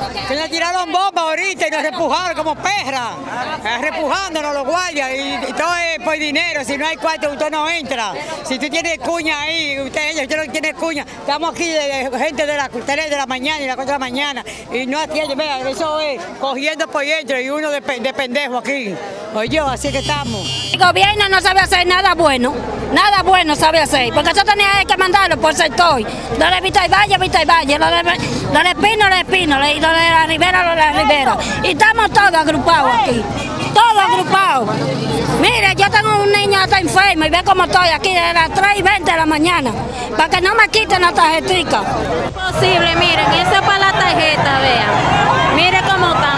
Que le tiraron bombas ahorita y nos repujaron como perras, repujándonos los guardias y todo es por dinero. Si no hay cuarto, usted no entra. Si tú tienes cuña ahí, usted no tiene cuña. Estamos aquí de gente de las 3 de la mañana y las 4 de la mañana y no atiende. Vea, eso es cogiendo por dentro y uno de pendejo aquí. Oye, así que estamos. El gobierno no sabe hacer nada bueno sabe hacer, porque eso tenía que mandarlo por sector. Lo de Vista y Valle, lo de Espino, y lo de la Ribera. Y estamos todos agrupados aquí, todos agrupados. Mire, yo tengo un niño que está enfermo y ve cómo estoy aquí desde las 3:20 de la mañana, para que no me quiten la tarjetita. Es posible, miren, eso es para la tarjeta, vean. Mire cómo está.